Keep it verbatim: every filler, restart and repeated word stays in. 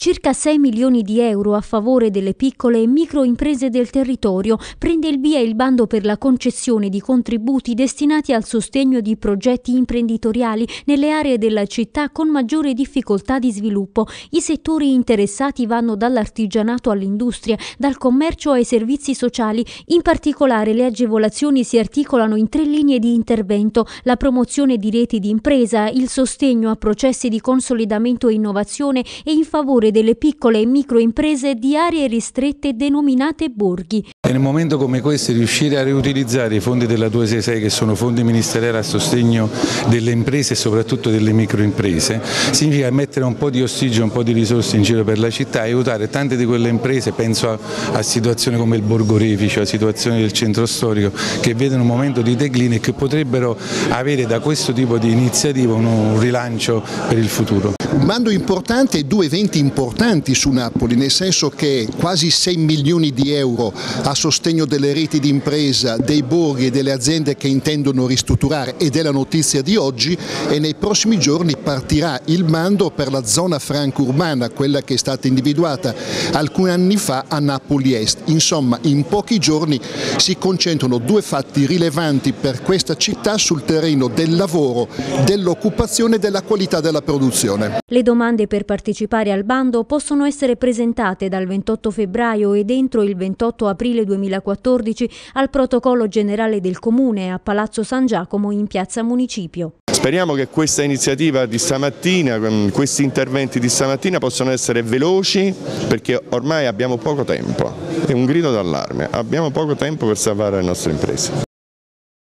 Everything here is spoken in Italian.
Circa sei milioni di euro a favore delle piccole e microimprese del territorio. Prende il via il bando per la concessione di contributi destinati al sostegno di progetti imprenditoriali nelle aree della città con maggiore difficoltà di sviluppo. I settori interessati vanno dall'artigianato all'industria, dal commercio ai servizi sociali. In particolare le agevolazioni si articolano in tre linee di intervento: la promozione di reti di impresa, il sostegno a processi di consolidamento e innovazione e in favore delle piccole e microimprese di aree ristrette denominate borghi. In un momento come questo riuscire a riutilizzare i fondi della duecentosessantasei, che sono fondi ministeriali a sostegno delle imprese e soprattutto delle microimprese, significa mettere un po' di ossigeno, un po' di risorse in giro per la città e aiutare tante di quelle imprese, penso a, a situazioni come il Borgo Refice, a situazioni del centro storico che vedono un momento di declino e che potrebbero avere da questo tipo di iniziativa un rilancio per il futuro. Un bando importante e due eventi importanti su Napoli, nel senso che quasi sei milioni di euro a sostegno delle reti di impresa, dei borghi e delle aziende che intendono ristrutturare, ed è la notizia di oggi, e nei prossimi giorni partirà il bando per la zona franca urbana, quella che è stata individuata alcuni anni fa a Napoli Est. Insomma, in pochi giorni si concentrano due fatti rilevanti per questa città sul terreno del lavoro, dell'occupazione e della qualità della produzione. Le domande per partecipare al bando possono essere presentate dal ventotto febbraio ed entro il ventotto aprile duemilaquattordici al protocollo generale del Comune a Palazzo San Giacomo in piazza Municipio. Speriamo che questa iniziativa di stamattina, questi interventi di stamattina possano essere veloci, perché ormai abbiamo poco tempo, è un grido d'allarme, abbiamo poco tempo per salvare le nostre imprese.